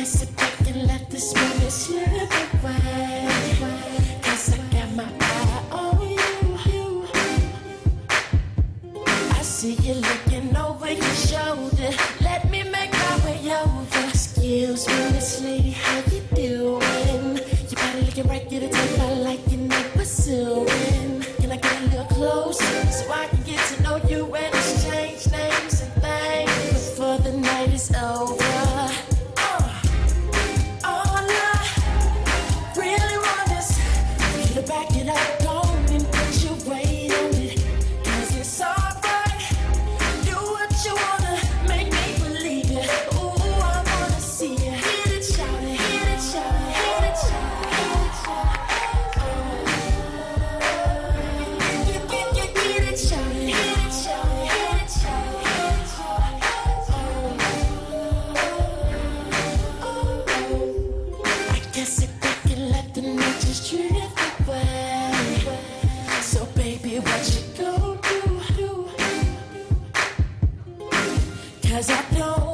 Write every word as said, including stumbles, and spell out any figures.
can't sit back and let this moment slip away. Cause I got my eye on you. I see you looking over your shoulder. Let me make my way over. Excuse me, Miss Lady, how you doing? You body looking right, get a tape. I like you know pursuing. Can I get a little closer so I can get to know you and exchange names and things before the night is over? Uh, all I really want is for you to back it up, don't and put your weight on it. Cause it's alright, do what you wanna, make me believe it. Ooh, I wanna see you hit it, shout it, hit it, shout it, hit it, shout it, hit it, shout it. So baby, what you gonna do? Cause I don't